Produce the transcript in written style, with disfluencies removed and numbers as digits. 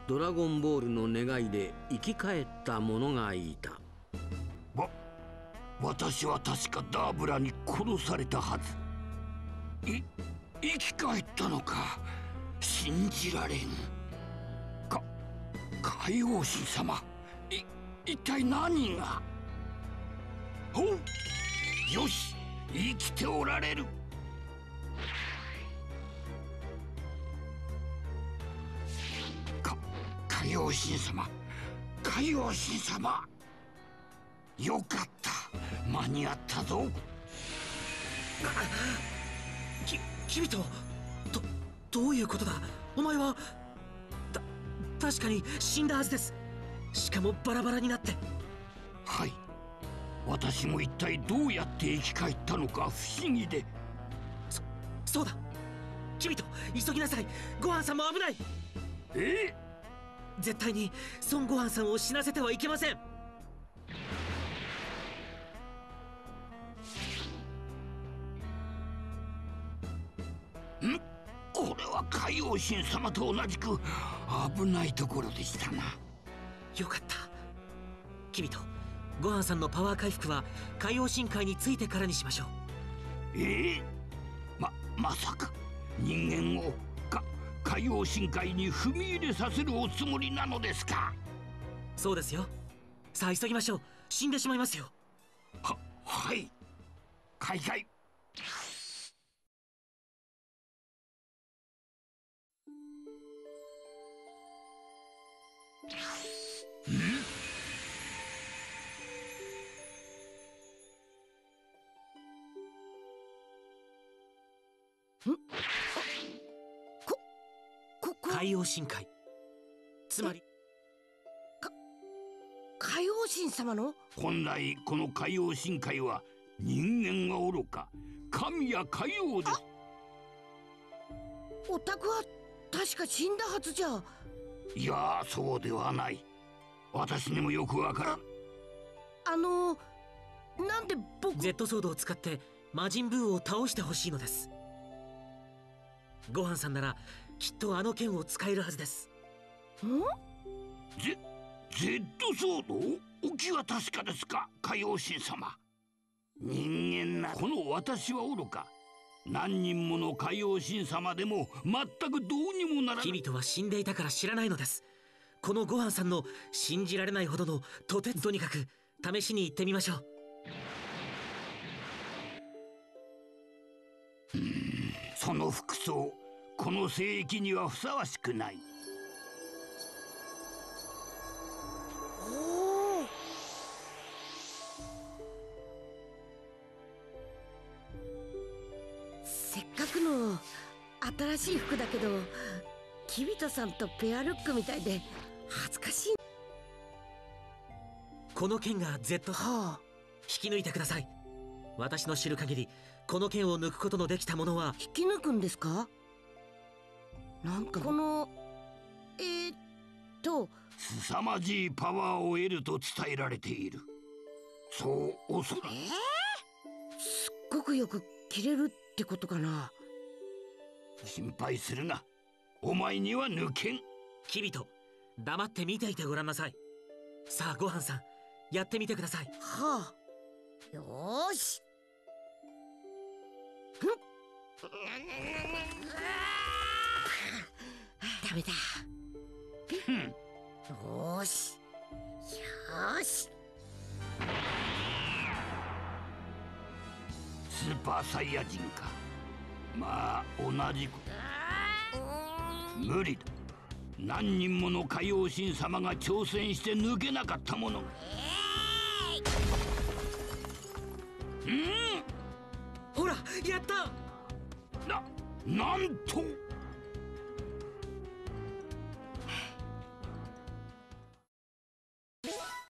ドラゴンボールの願いで生き返った者がいた。 私は確かダーブラに殺されたはず。生き返ったのか。信じられん。海王神様、一体何が。ほう、よし、生きておられる。海王神様、海王神様、よかった、間に合ったぞ。 キビト、どういうことだ。お前は確かに死んだはずです。しかもバラバラになって。 はい、私も一体どうやって生き返ったのか不思議で。 そうだ、キビト、急ぎなさい。ゴハンさんも危ない。絶対に孫悟飯さんを死なせてはいけません。 これは海王神様と同じく危ないところでしたな。 よかった。キビト、ゴハンさんのパワー回復は海王神界についてからにしましょう。 まさか人間を海王神界に踏み入れさせるおつもりなのですか。 そうですよ。さあ急ぎましょう。死んでしまいますよ。 はい、開会。 海王神界、つまり海王神様の。 本来この海王神界は人間が愚か神や海王です。 お宅は確か死んだはずじゃ。 いや、そうではない。私にもよくわからん。 なんで僕。 Z ソードを使って魔人ブーを倒してほしいのです。ゴハンさんならきっとあの剣を使えるはずです。 Z ソード、お気は確かですか、海王神様。人間なこの私は愚か、何人もの海王神様でも全くどうにもならない。 キビトは死んでいたから知らないのです。このゴハンさんの信じられないほどのとにかく試しに行ってみましょう。 その服装、この聖域にはふさわしくない。 せっかくの新しい服だけど、キビトさんとペアルックみたいで恥ずかしい。 この剣が Z、引き抜いてください。私の知る限りこの剣を抜くことのできたものは。 引き抜くんですか。なんかこの凄まじいパワーを得ると伝えられている。そうおそらく。 すっごくよく切れるってことかな。 心配するな、お前には抜けん。 キビト、黙って見ていてごらんなさい。さあゴハンさん、やってみてください。 よーし。ダメだ。よーしよーし。 スーパーサイヤ人か。まあ同じく無理だ。何人もの海王神様が挑戦して抜けなかったもの。 ほらやった。 なんと